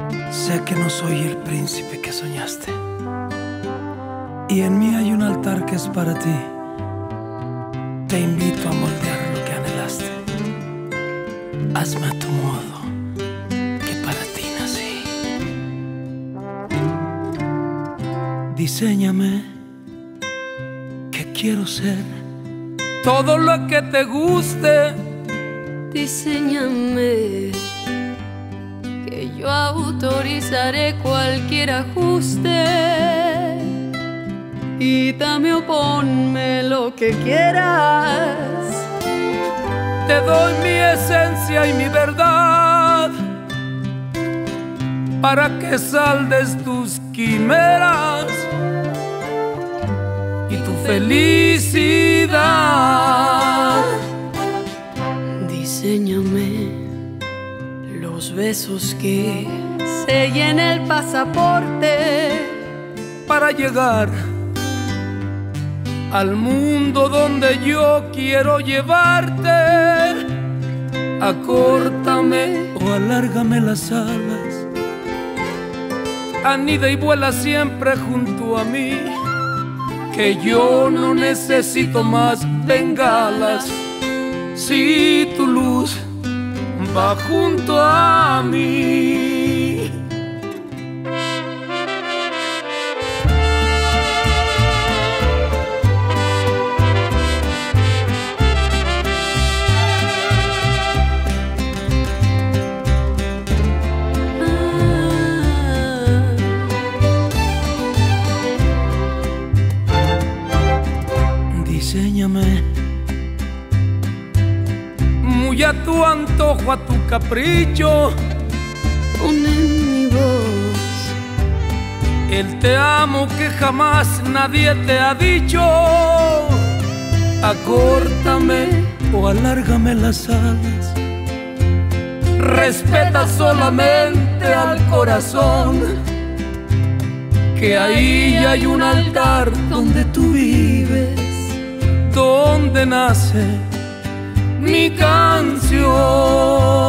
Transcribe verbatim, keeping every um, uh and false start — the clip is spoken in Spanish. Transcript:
Sé que no soy el príncipe que soñaste, y en mí hay un altar que es para ti. Te invito a moldear lo que anhelaste. Hazme a tu modo, que para ti nací. Diséñame, que quiero ser todo lo que te guste. Diséñame, que yo autorizaré cualquier ajuste. Y dame o ponme lo que quieras. Te doy mi esencia y mi verdad, para que saldes tus quimeras y tu felicidad. Diséñame los besos que sellen el pasaporte, para llegar al mundo donde yo quiero llevarte. Acórtame o alárgame las alas, anida y vuela siempre junto a mí, que yo no necesito más bengalas si tu luz va junto a mí. Diséñame muy a tu antojo, a tu capricho. Pon en mi voz el te amo que jamás nadie te ha dicho. Acórtame o alárgame las alas, respeta solamente al corazón, que ahí hay un altar donde tú vives, donde nace mi canción.